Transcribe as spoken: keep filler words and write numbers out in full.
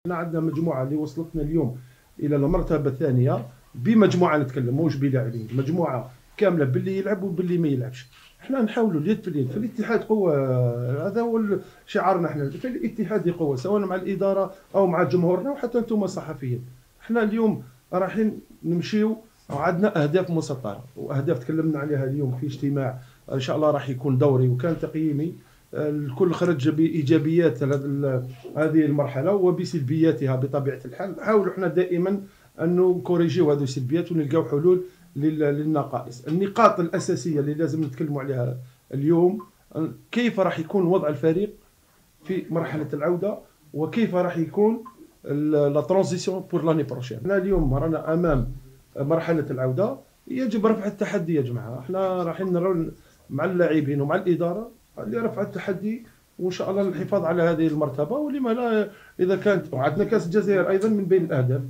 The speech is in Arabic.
احنا عندنا مجموعه اللي وصلتنا اليوم الى المرتبه الثانيه بمجموعه، نتكلم موش بلاعبين، مجموعه كامله باللي يلعب وباللي ما يلعبش. احنا نحاولوا اليد في اليد، فالاتحاد قوه، هذا هو شعارنا احنا، في الاتحاد قوه، سواء مع الاداره او مع جمهورنا وحتى انتم الصحفيين. احنا اليوم رايحين نمشيو وعندنا اهداف مسطره واهداف تكلمنا عليها اليوم في اجتماع ان شاء الله راح يكون دوري وكان تقييمي. الكل خرج بايجابيات هذه المرحله وبسلبياتها بطبيعه الحال. نحاولوا احنا دائما انه نكوريجيو هذه السلبيات ونلقاو حلول للنقائص. النقاط الاساسيه اللي لازم نتكلموا عليها اليوم، كيف راح يكون وضع الفريق في مرحله العوده وكيف راح يكون لا ترانزيسيون بور لاني بروشين. احنا اليوم رانا امام مرحله العوده، يجب رفع التحدي يا جماعه. احنا رايحين نرى مع اللاعبين ومع الاداره لرفع التحدي وان شاء الله الحفاظ على هذه المرتبه، ولما لا اذا كانت. وعندنا كاس الجزائر ايضا من بين الاهداف.